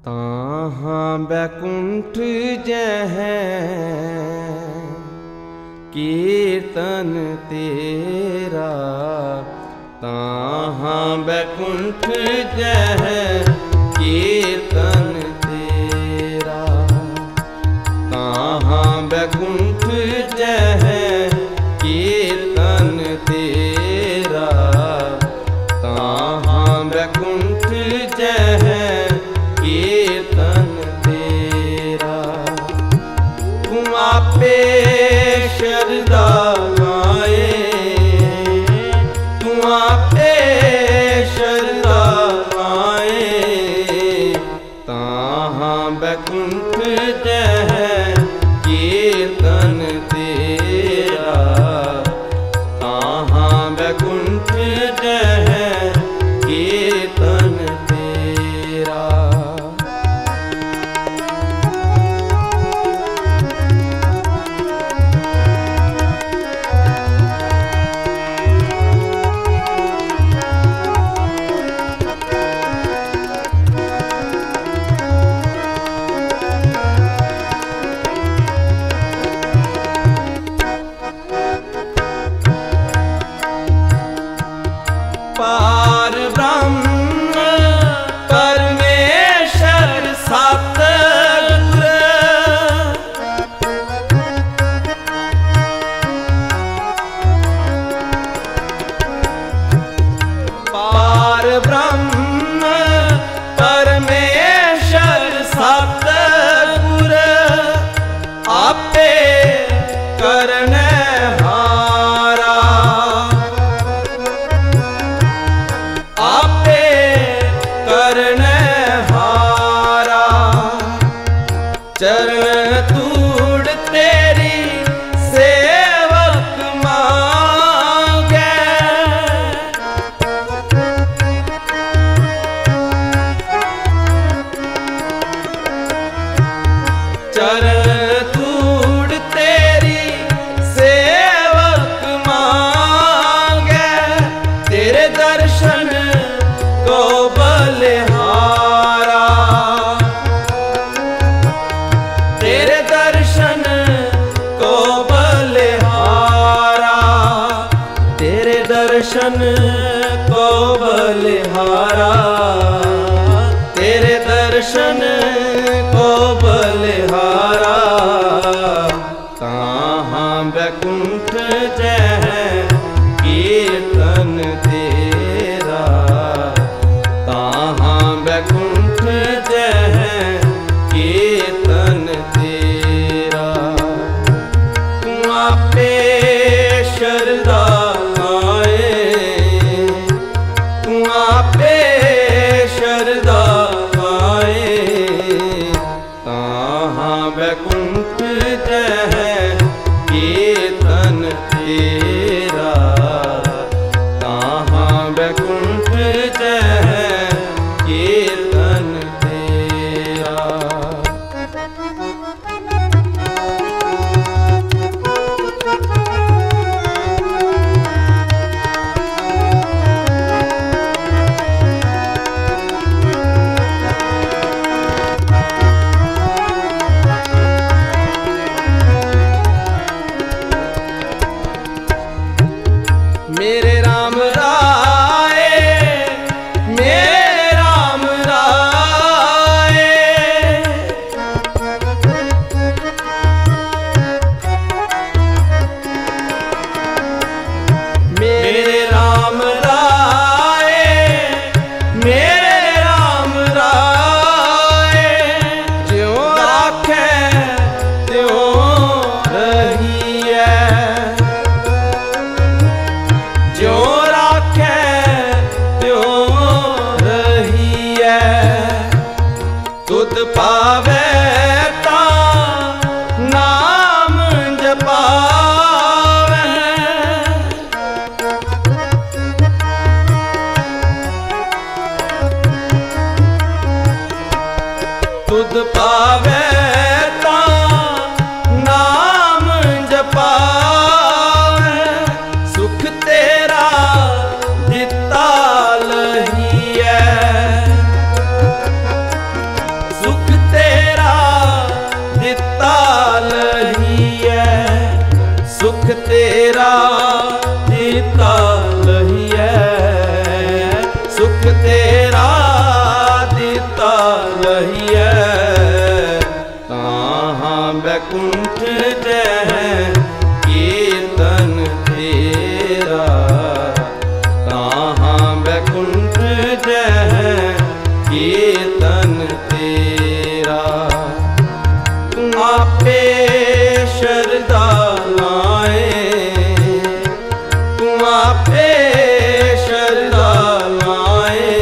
ताहाँ बैकुंठ जह कीर्तन तेरा, ताहाँ बैकुंठ जह कीर्तन तेरा, ताहाँ बैकुंठ जह कीर्तन तेरा, ताहाँ बैकुंठ जह कीर्तन तेरा। तू आपे शरदा लाए, तू आपे शरदा लाए, ताहाँ बैकुंठ जह कीर्तन तेरा, ताहाँ बैकुंठ जह कीर्तन तेरा। पार ब्रह्म परमेश्वर सतगुर, पार ब्रह्म परमेश्वर सतगुर, आपे करने चरण तूड़ तेरी सेवक मांगे, चरण तूड़ तेरी सेवक मांगे, तेरे दर्शन को बलिहारा, तेरे दर्शन को बलिहारा, तेरे दर्शन को बलिहारा, तेरे दर्शन को बलिहारा। ताहाँ बैकुंठ जह कीर्तन तेरा, ताहाँ बैकुंठ जह कीर्तन तेरा। तू आपे शरदा लाए, तू आपे शरदा लाए, ताहाँ बैकुंठ जह कीर्तन तेरा, ताहाँ बैकुंठ जह कीर्तन तेरा। मेरे राम राय, मेरे राम राय, मेरे राम राय, मेरे राम राय, ज्यों राखे त्यों रहिए, ज्यों राखे त्यों रहिए, तुध पावे तां नाम जपावे, तुध पावे तां नाम जपावे, सुख तेरा दिता लहिए, लहिए ताहाँ बैकुंठ जय कीर्तन तेरा, ताहाँ बैकुंठ जय कीर्तन तेरा। तू आपे शरदा लाए, तू आपे शरदा लाए,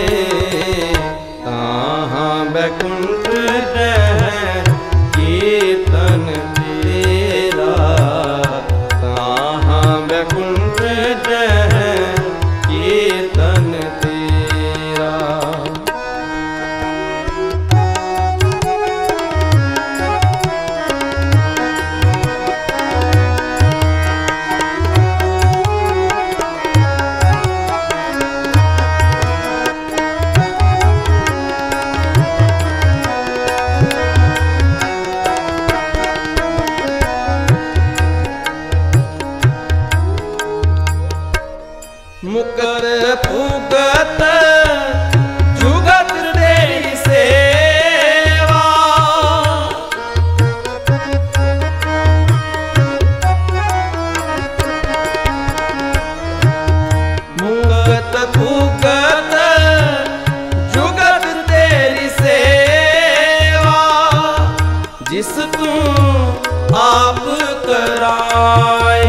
ताहाँ बैकुंठ जय कीर्तन तेरा, ताहाँ बैकुंठ जय कीर्तन तेरा। मुकर फूकत जुगत तेरी सेवा, मुकत फूकत जुगत तेरी सेवा, जिस तू आप कराए,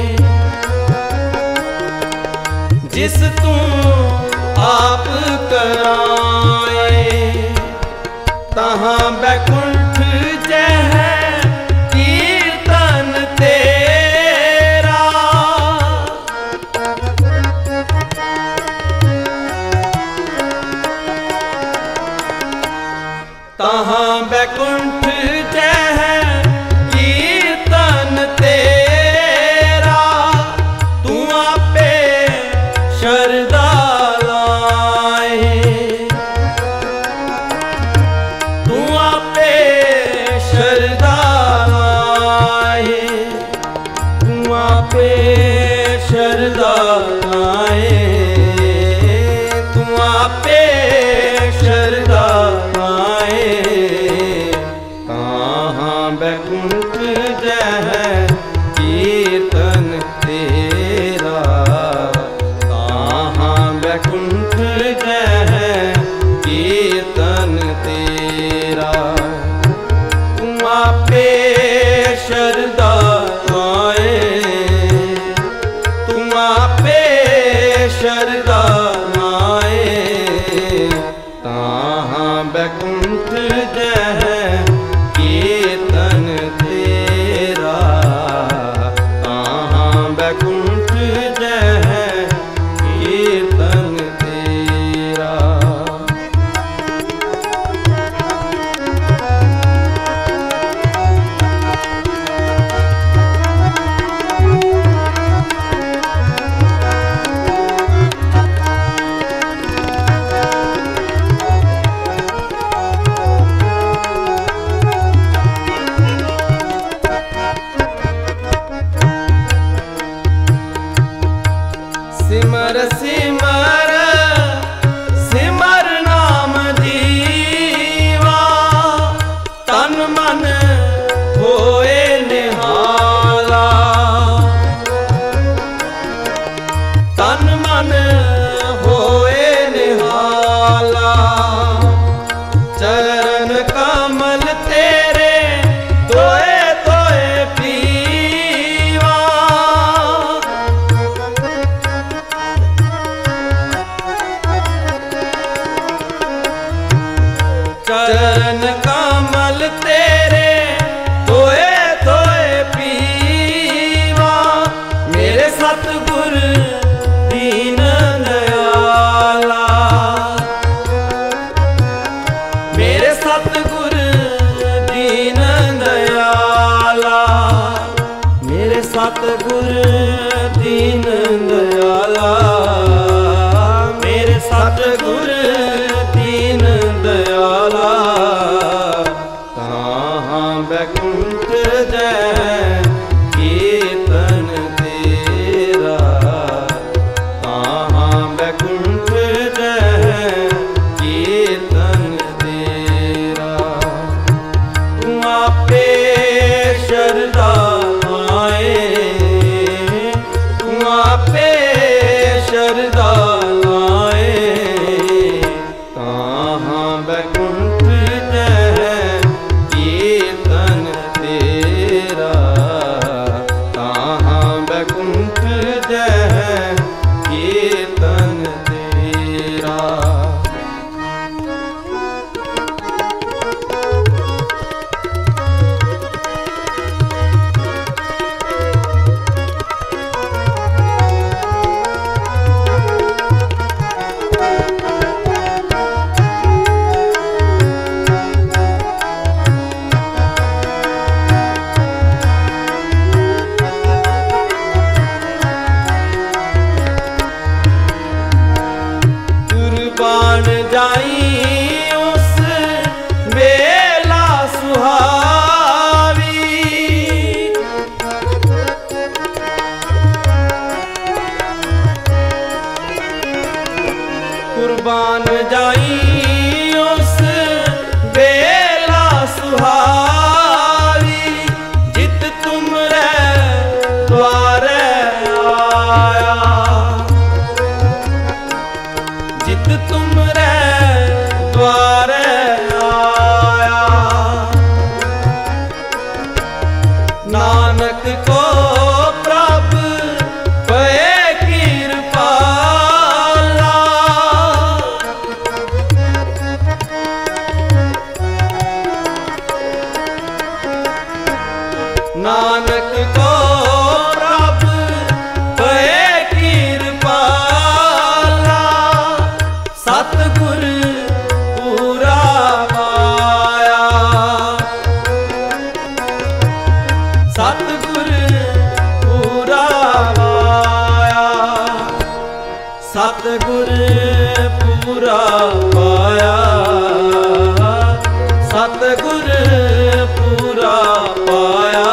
जिस तू आप कराए, तहाँ बैकुंठ जय कीर्तन तेरा। तहाँ बैकुंठ जय कीर्तन तेरा, तू आपे शरदा लाए, तू आपे शरदा लाए, तू आपे शरदा लाए, तू आपे शरदा लाए, ताहाँ बैकुंठ जय कीर्तन तेरा, बैकुंठ जय कीर्तन तेरा। तू आपे शरदा लाए, तू आपे शरदा लाए, ताहाँ बैकुंठ जय कीर्तन तेरा, ताहाँ बैकुंठ जय कीर्तन तेरा। सिमर सिमर सिमर नाम दीवा, तन मन होए निहाला, तन मन होए निहाला, चरण कमल तेरे तोए तोए पीवा। चरण कमल तेरे तोए तोए पीवा, मेरे सतगुर दीन दयाला, मेरे सतगुर दीन दयाला, मेरे सतगुर दीन दयाला, मेरे सतगुर दीन दयाला, ताहाँ बैकुंठ जय कीर्तन तेरा, ताहाँ बैकुंठ जय कीर्तन तेरा। सतगुर पूरा पाया,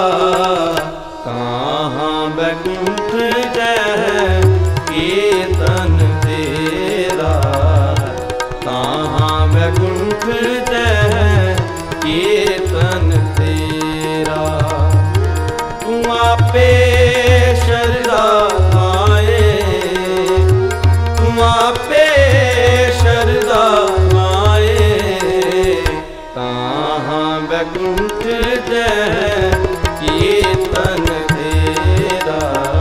कहाँ बैकुंठ जय कीर्तन तेरा, कहाँ बैकुंठ जय कीर्तन तेरा। तू आपे शरदा आए, तू आपे शरदा आए, कहाँ बैकुंठ जय कीर्तन तेरा,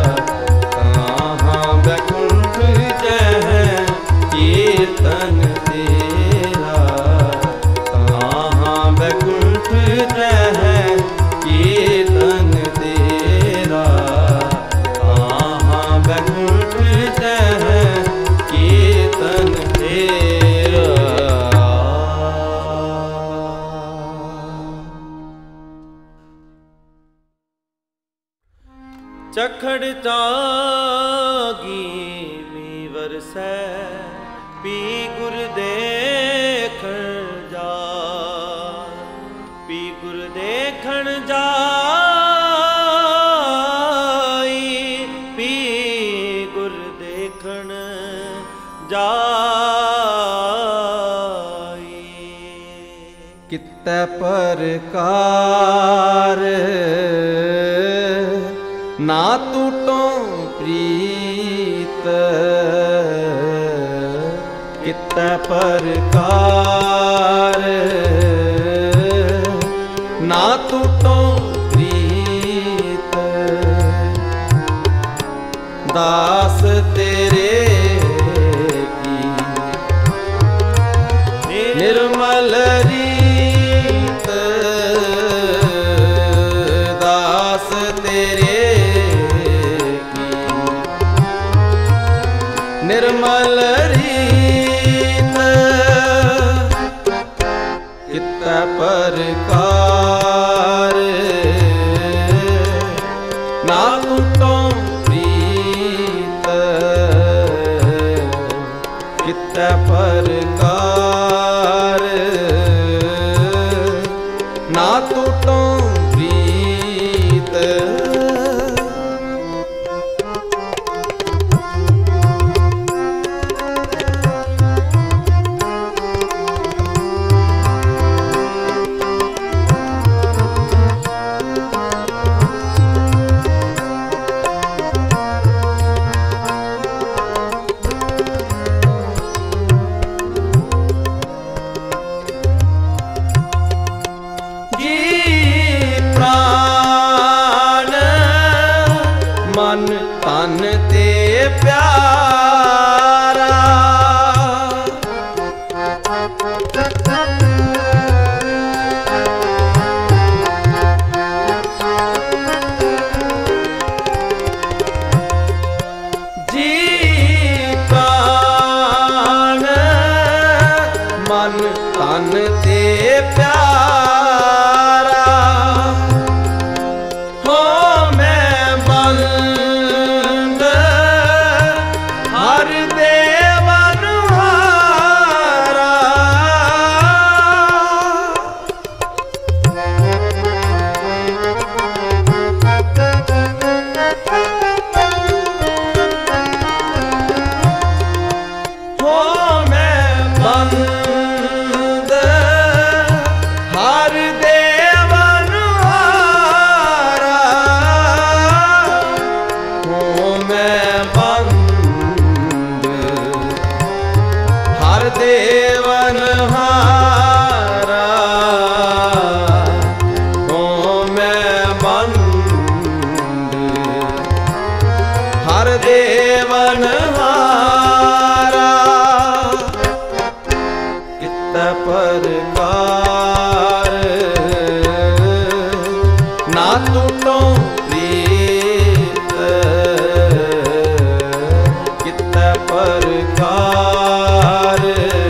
कहाँ बैकुंठ जय कीर्तन तेरा, कहाँ बैकुंठ जय कीर्तन तेरा, कहाँ बैकुंठ जय कीर्तन तेरा। चखड़ जागी मी वरसै, पी गुर देखण जा, पी गुर देखण जाई, पी गुर देखण जाई। कितै परकार ना टूटो प्रीत, कितै परकार ना टूटो प्रीत। दास तेरे की निर्मल रीत, दास तेरे निर्मल रीत। कितै परकार ना टूटो प्रीत, कितै परकार ना टूटो प्रीत। मन तन ते प्यारा, जी प्राण मन तन ते प्यारा। हो मैं बंद हर देवन हारा, हो मैं बंद हर देवन हारा, हो मैं बंद हर देवन हारा, हो मैं बंद हर देवन हारा। कितै परकार ना टूटो प्रीत, कितै परकार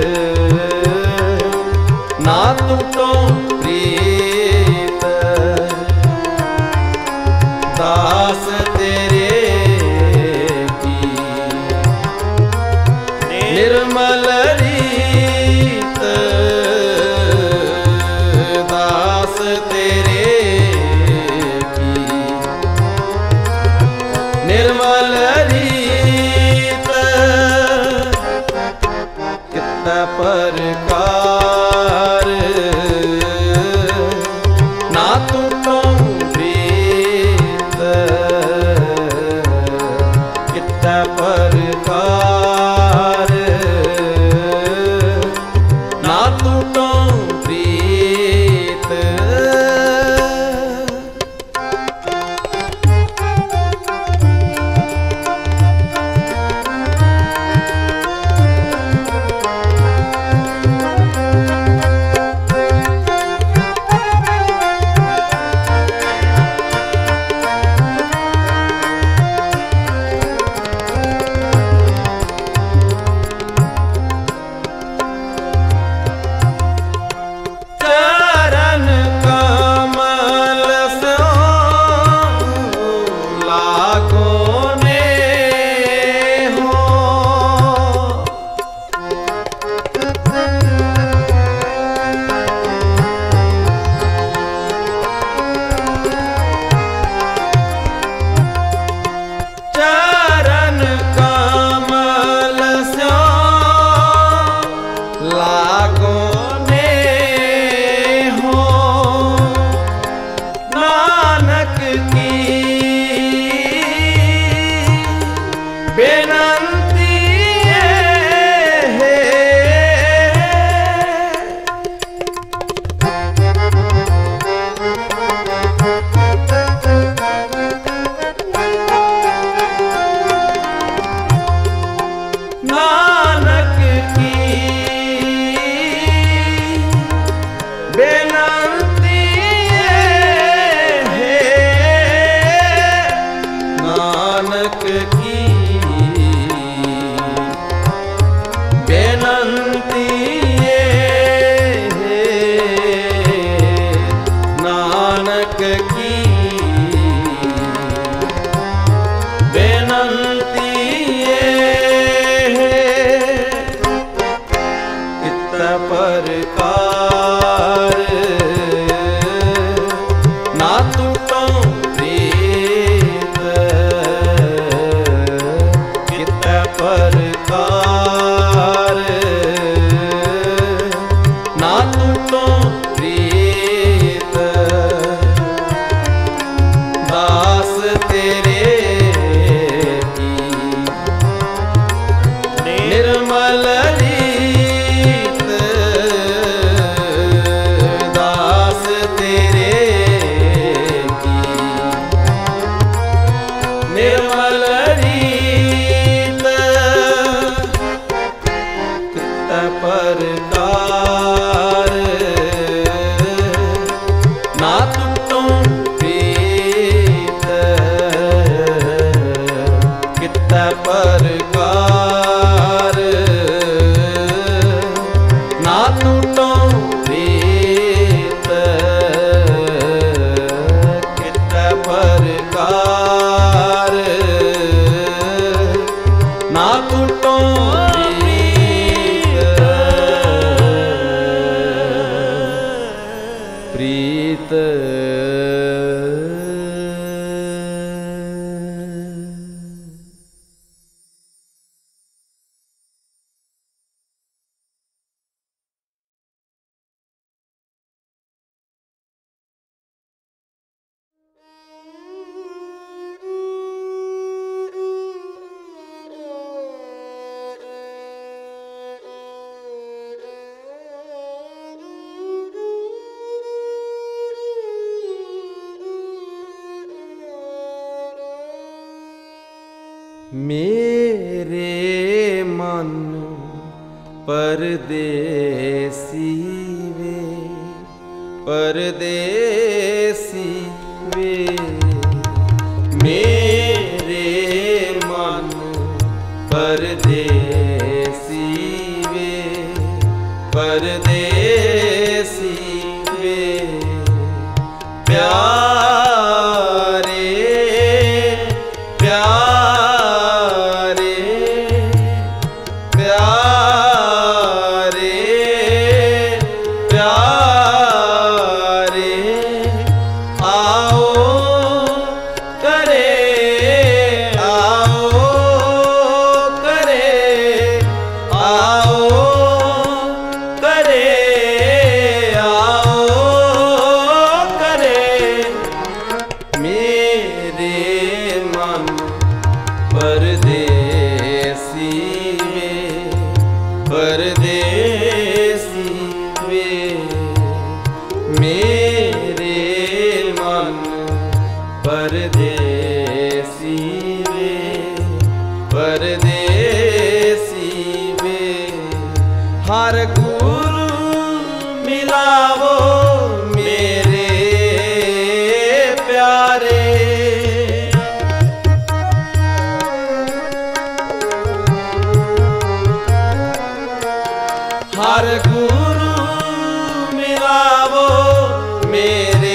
ना टूटो प्रीत। दास तेरे की निर्मल रीत, टूटो प्रीत दास तेरे की निर्मल रीत दास तेरे की निर्मल रीत कित परकार ना टूटो प्रीत कित परकार ना टूटो प्रीत कित परकार ना टूटो प्रीत मेरे मन परदेसी वे परदेसी वे मेरे मन परदेसी वे परदेसी वे प्यारे प्यारे प्यारे प्यारे आओ करे आओ करे आओ करे आओ करे मेरे मन परदेसी वे परदेसी वे मेरे मन परदेसी वे परदेसी वे हर गुरु मिलावो मेरे प्यारे हर गुरु मिलावो मेरे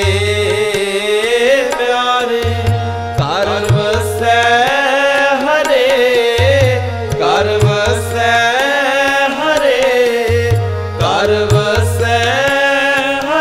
प्यारे कर वसै हरे कर वसै हरे कर वसै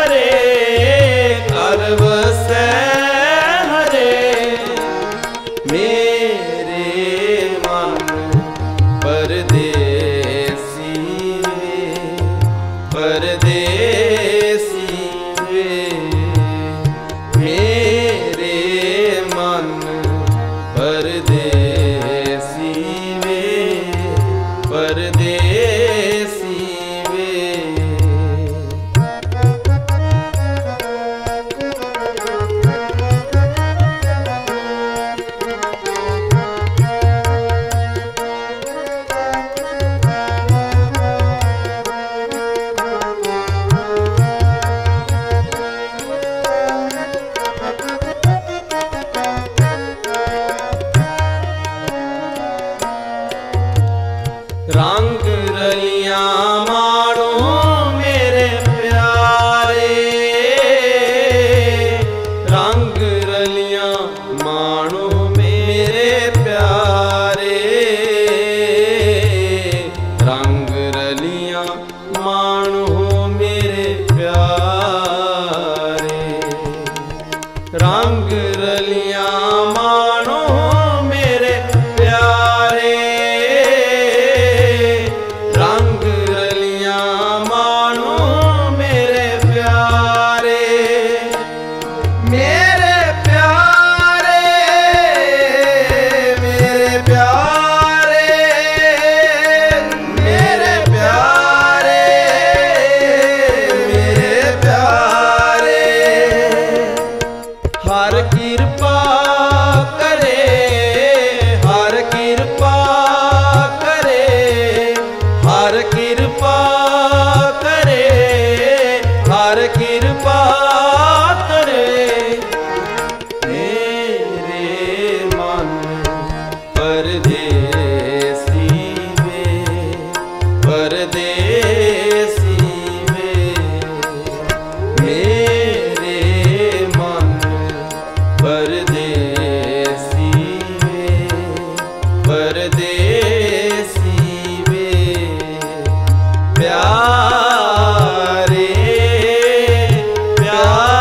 कृपा करे मेरे मन परदेसी वे, परदेसी वे, मेरे मन परदेसी वे, परदेसी वे, प्यारे प्यारे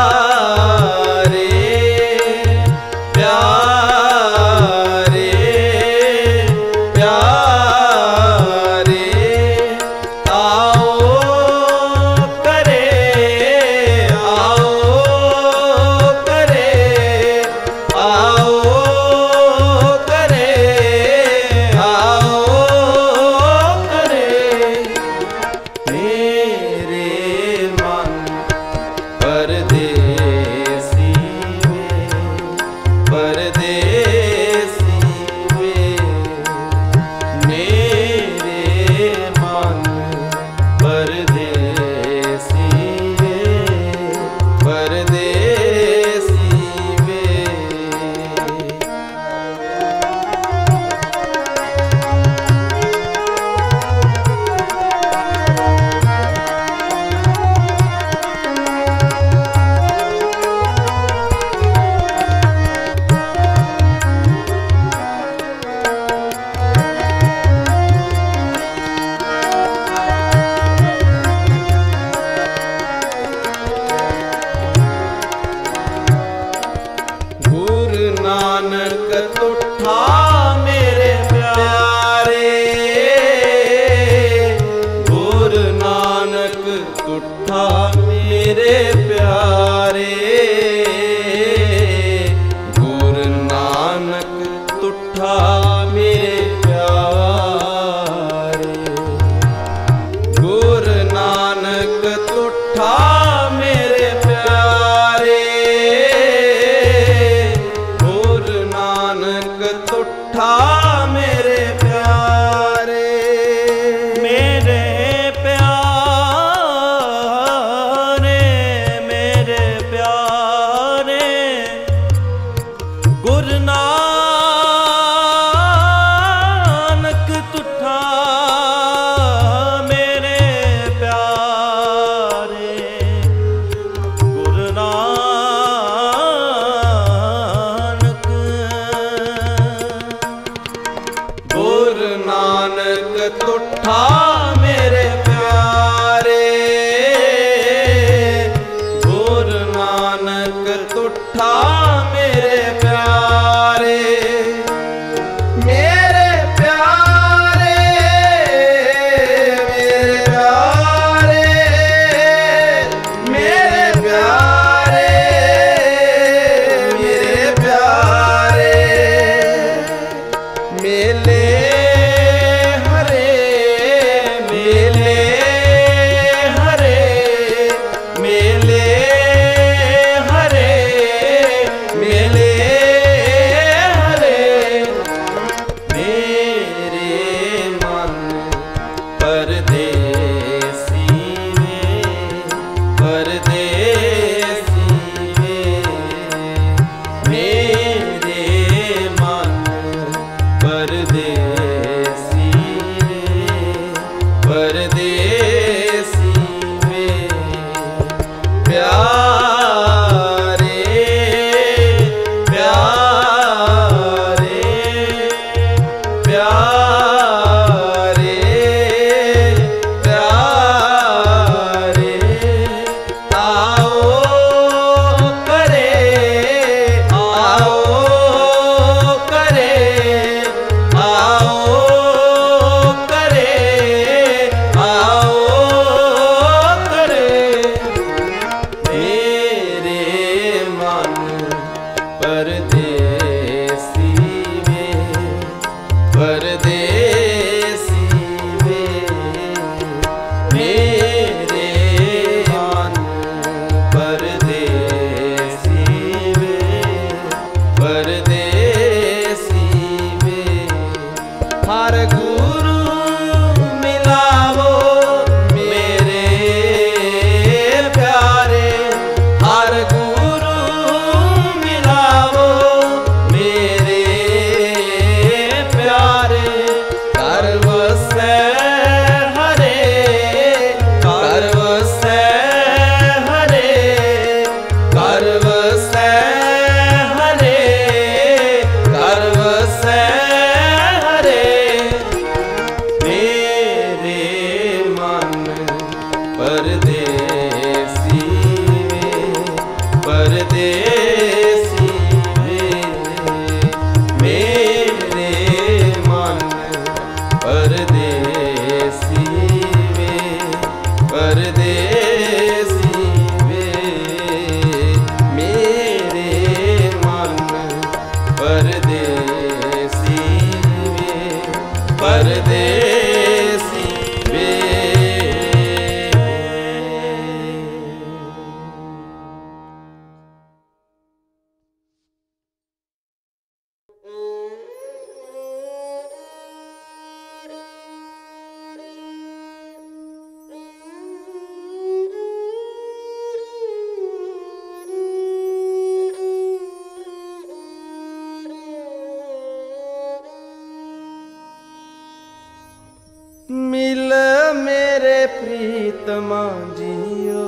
प्रीतमा जियो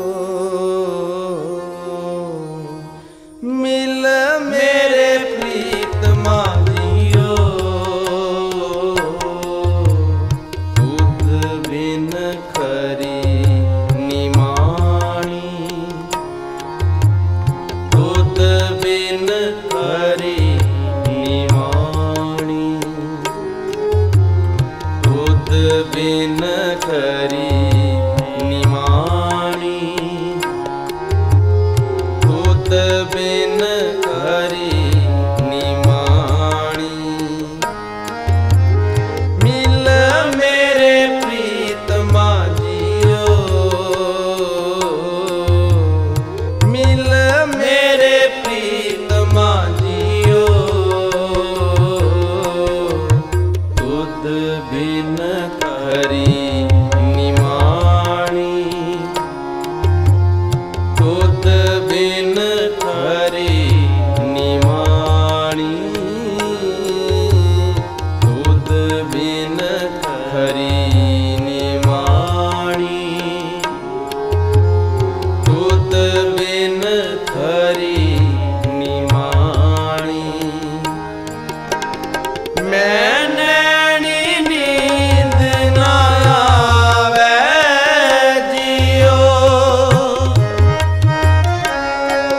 मिल मेरे प्रीतमा जियो तुध बिन खरी निमाणी तुध बिन खरी निमाणी तुध बिन खरी निमाणी तुध बिन खरी निमाणी मिल मेरे प्रीतमा जियो मिल मेरे प्रीतमा जियो तुध बिन खरी निमाणी तुध बिन खरी निमाणी तुध बिन खरी निमाणी तुध बिन खरी निमाणी मैं नैनी नींद ना आवे जियो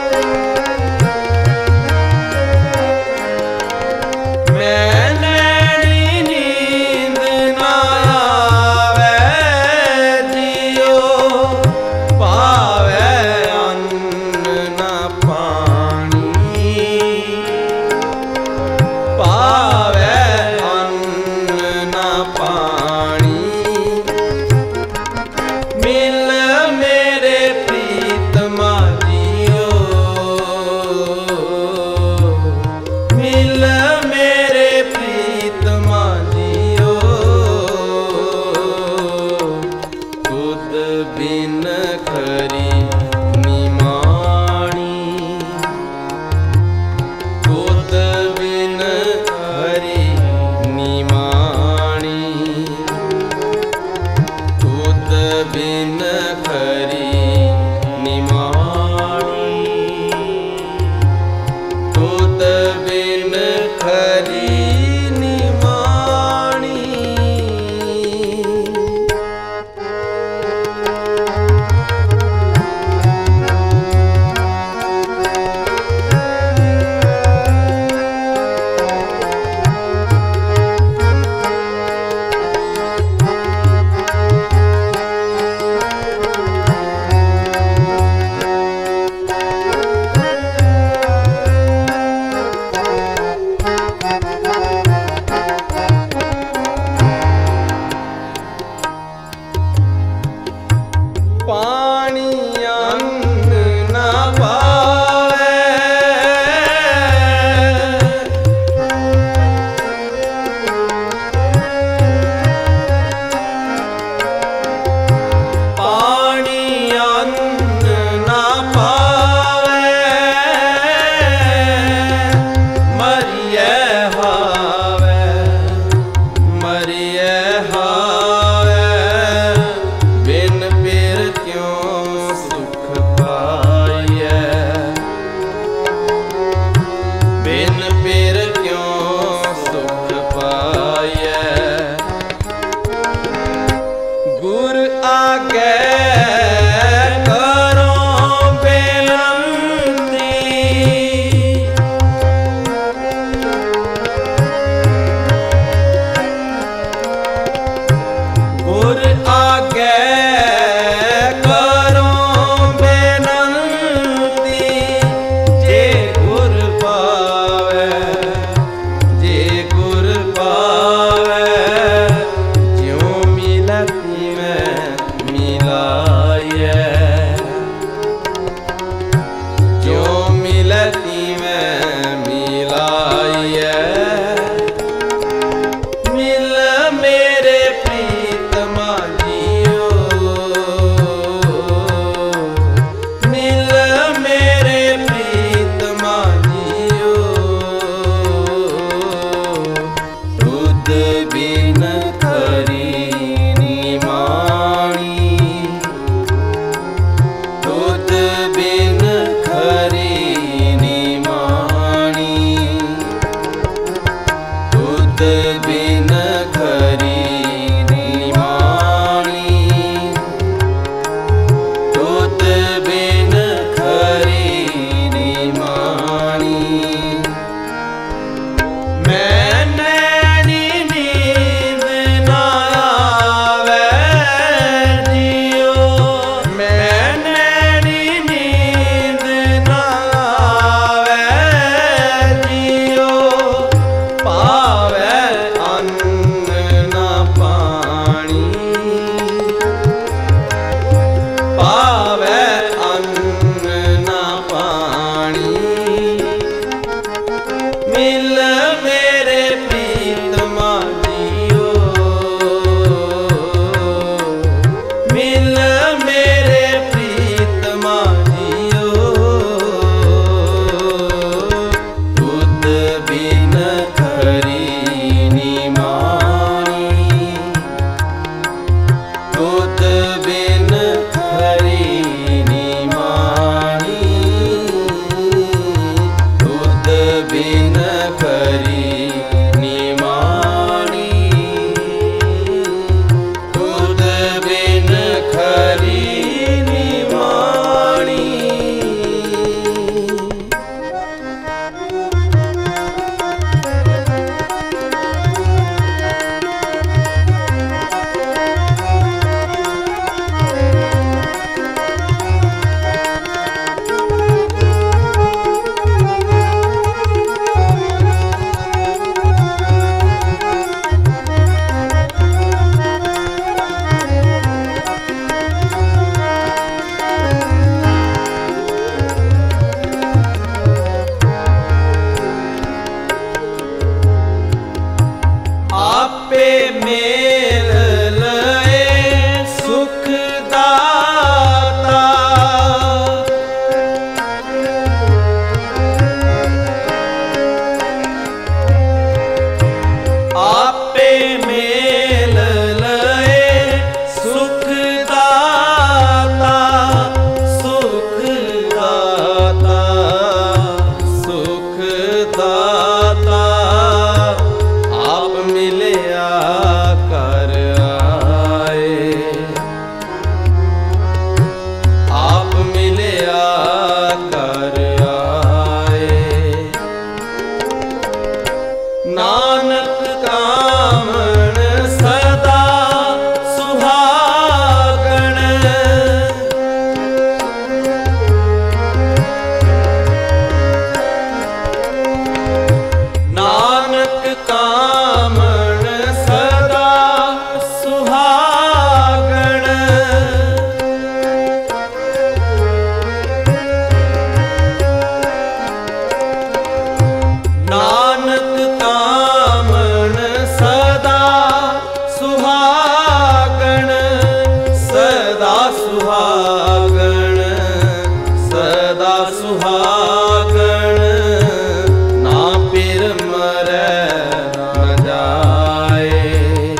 सुहागण ना पिर मरै न जाए,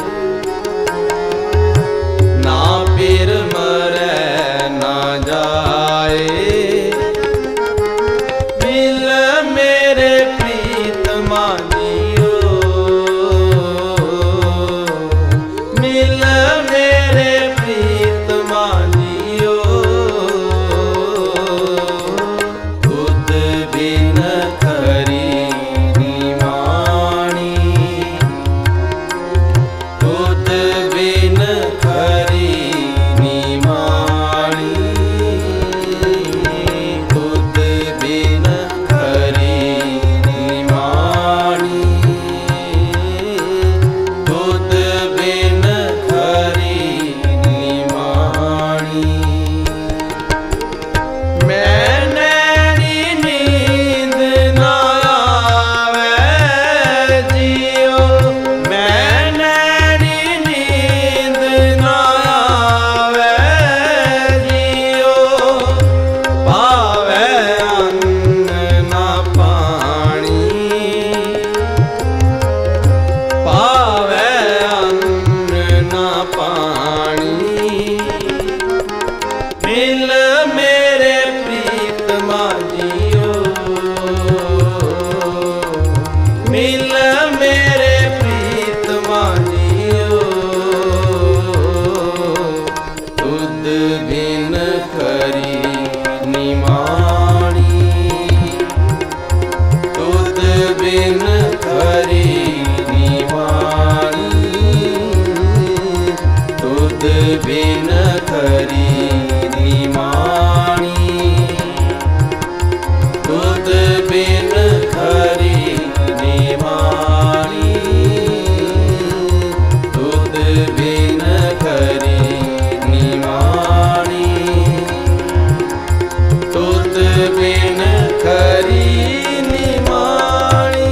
ना पिर मरै न जाए। मिल मेरे प्रीतमा जियो, मिल मेरे प्रीतमा जियो। दूध बिन खरी निमाणी, दूध बिन खरी निमाणी, दूध बिन खरी निमाणी, दूध बिन खरी निमाणी। मैं नैनी नींद न आवे जियो, मैं नैनी नींद न आवे जियो। पावे अन्न न पानी, पावे अन्न न पानी। मिल मेरे प्रीतमा जियो, मिल मेरे प्रीतमा जियो। दूध बिन खरी निमाणी, दूध बिन खरी निमाणी, दूध बिन खरी निमाणी, दूध बिन खरी निमाणी, दूध बिन खरी निमाणी, दूध बिन खरी निमाणी।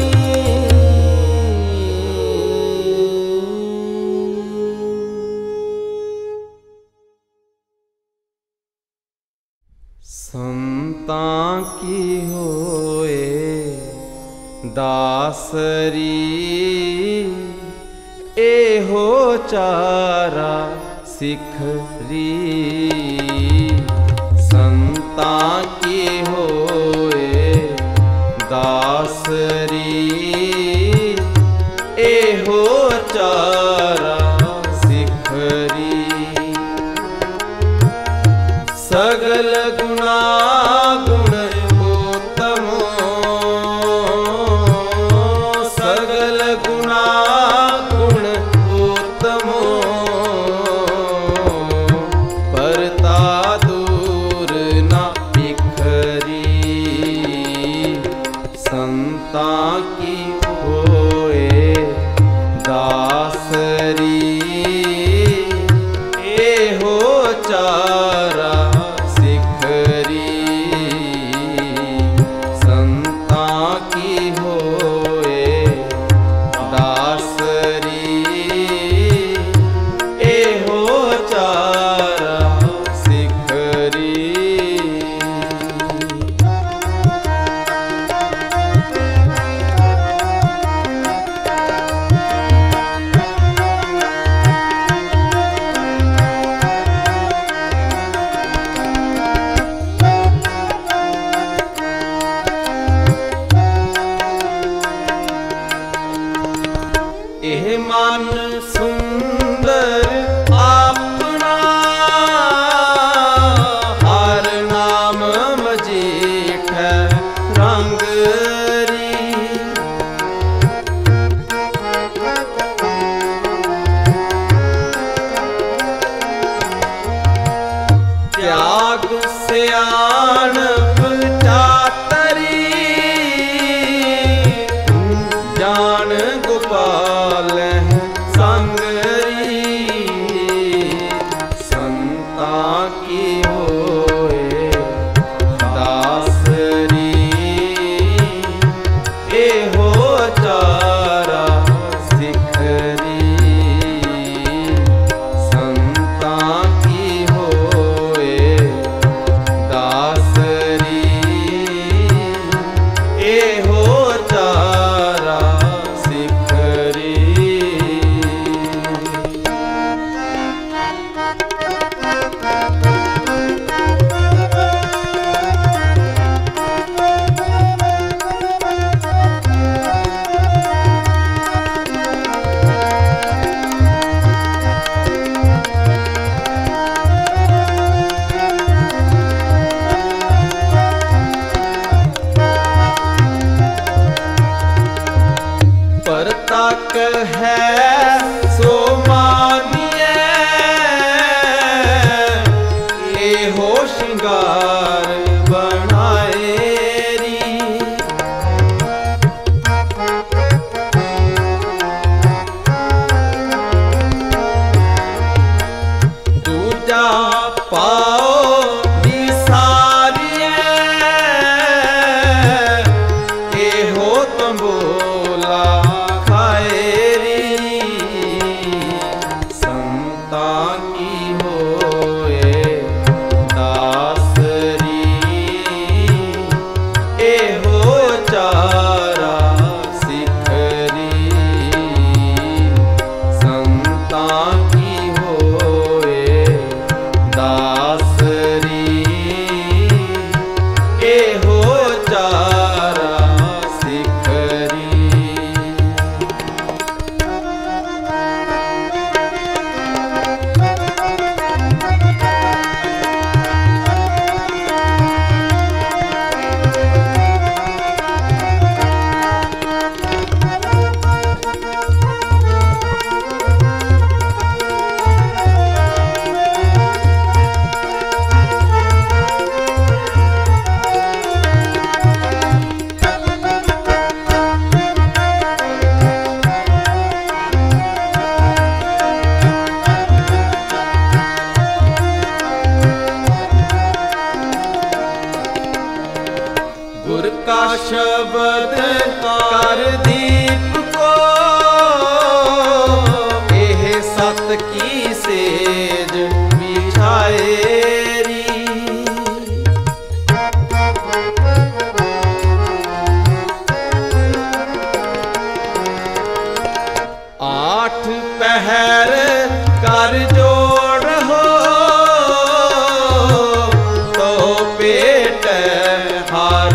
संतां की होए दासरी, एहो चारा सिखरी। संतां की होए दासरी, एहो चारा सिखरी। सगल गुणा गुण उत्तमो, सगल गुणा गुण उत्तमो। परता दूर न बिखरी, संतां की होए दासरी, एहो चारा सिखरी। संतां की होए दासरी, एहो चारा सिखरी। एह मन सुंदर अपना, हर नाम मजीठ रंगरी। त्याग सियाणप चातरी, जान गोपाल संगरी। संतां की होए दासरी, है सो मानिए, ये हो श्रृंगार बनाए री। दूजा पाओ दिसारिए, ये हो तंबोला खाए री। संता की होए दासरी, ये हो चारा सिखरी। संता की होए दासरी, ये हो चारा सिखरी। गुर का शब्द कर दीप को, एह सत की सेज बिछाए री। आठ पहर कर जोड़ हो, तो पेट हार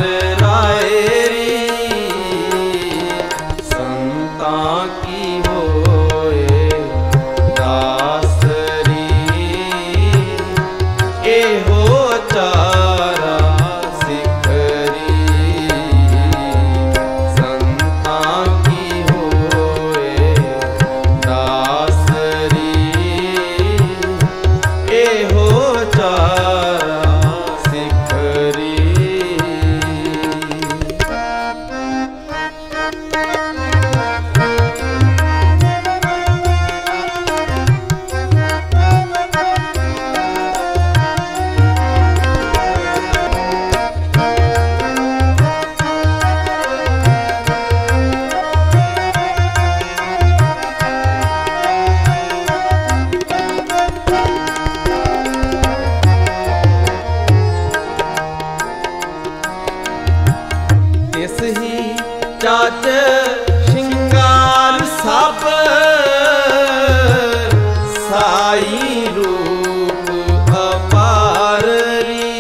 की होए दासरी, ये हो चारा सिखरी। संता की होए दासरी, ये हो चारा सिखरी। तिस ही चाच श्रृंगार सब, साई रूप अपार री।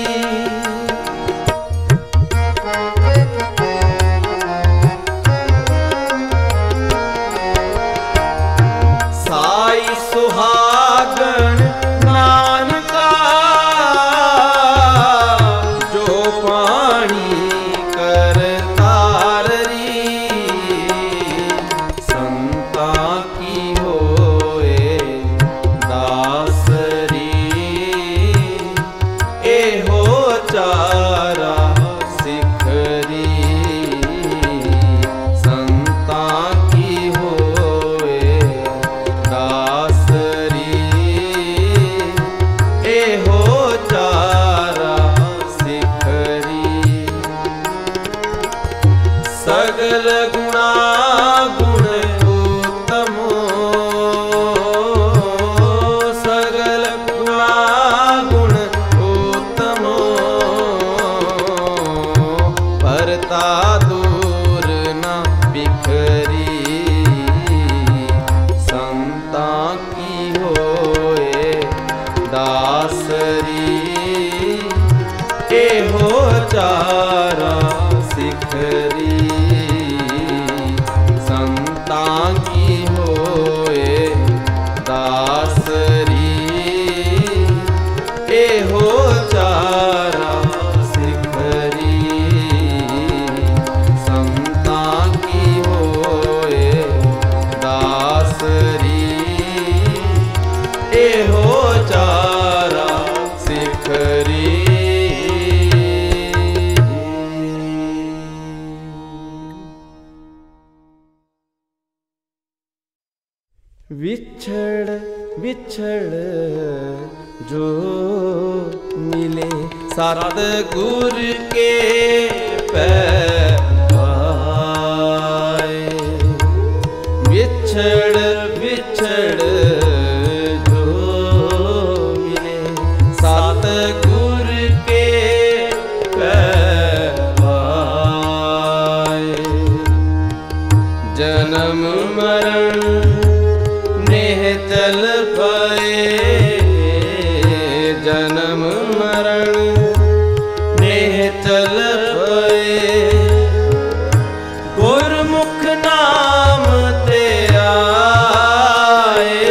साई सुहागन नानका, जो पानी करतार री। संता की होए दासरी, ये हो चारा सिखरी। संता की होए दासरी, ये हो चारा सिखरी। सगल गुणा गुण उत्तमो, सगल गुणा गुण उत्तमो। परता दूर न बिखरी। संता की होए दासरी, ये हो चारा सिखरी। संता की होए दासरी, ये हो चारा सिखरी। संता की होए दासरी। विछड़ विछड़ जो मिले सतगुर के पाए। विछड़ विछड़ जो मिले सतगुर के पाए। जन्म मरण चल पाए। जन्म मरण नेह चल पाए। गुरमुख नाम ते आए।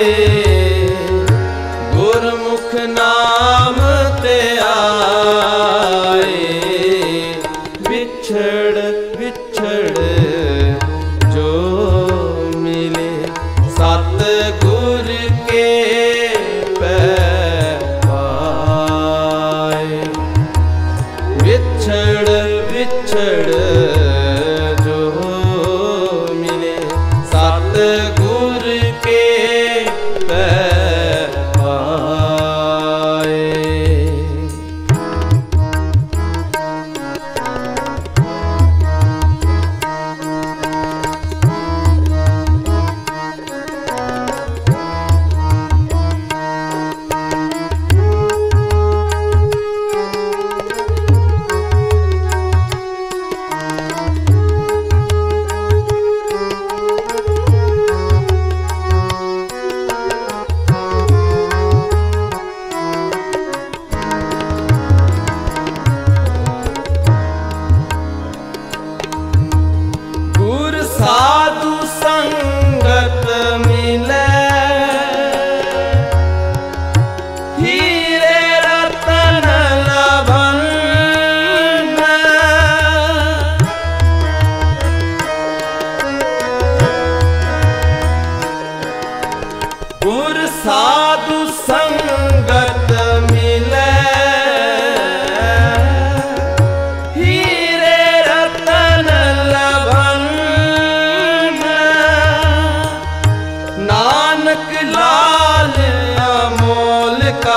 गुरमुख नाम ते आए। विछड़ विछड़ जो मिले सतगुर के पाए। विछड़ विछड़ जो मिले सतगुर के पाए। साधु संगत मिले हीरे रतन लभन। गुर साधु संगत मिले हीरे रतन लभन। नानक लाल अमोल का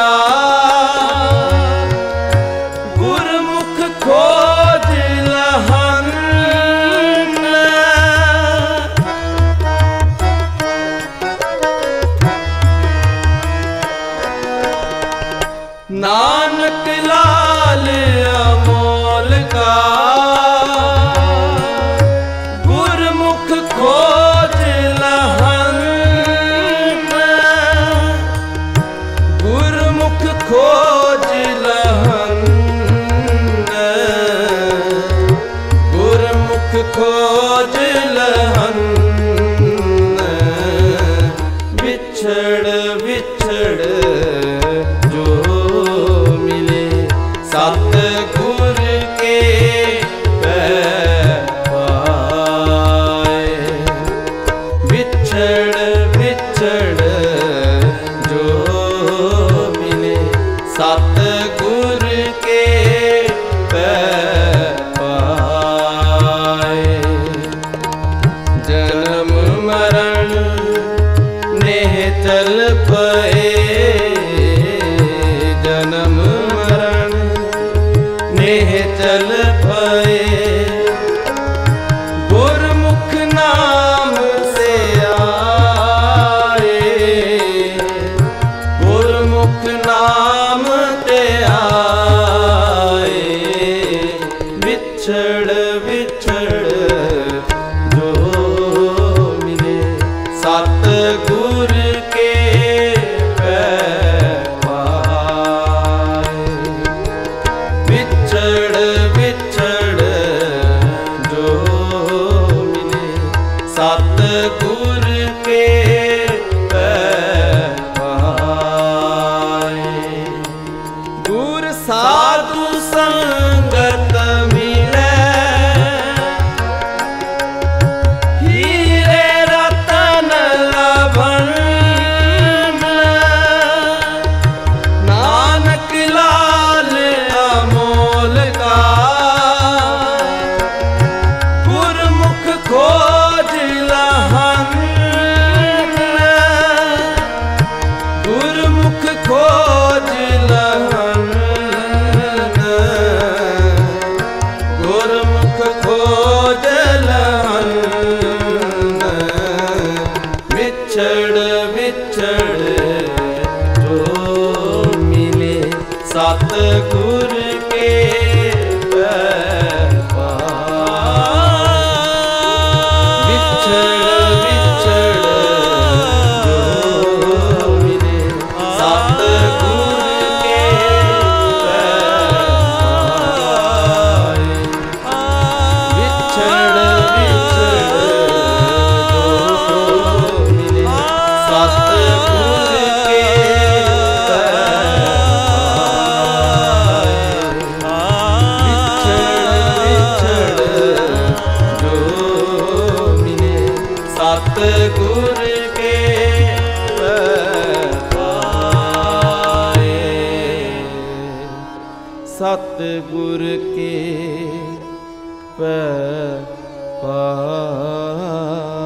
गुरमुख खोज लहन। नानक लाल अमोल का गुरमुख खोज लहन। गुरमुख खोज लहन। गुरमुख खोज लहन। विछड़ विछड़ जो मिले सतगुर के पाए। विछड़ विछड़ जो मिले सतगुर के पाए। जन्म मरण नेह चल पाए। जन्म मरण नेह चल पाए। गुरमुख नाम से आए। गुरमुख नाम ते आए। विछड़ विछड़ जो मिले सतगुर के पाए। विछड़ विछड़ जो मिले सतगुर के पाए। गुर साधु संगत मिले ਗੁਰਮੁਖ ਖੋਜਲ ਹੰਨ ਵਿਛੜ ਵਿਛੜ ਜੋ ਮਿਲੇ ਸਤਿਗੁਰ ਕੇ ਸਤਿਗੁਰ ਕੇ ਪਾਏ ਸਤਿਗੁਰ ਕੇ ਪਾਏ।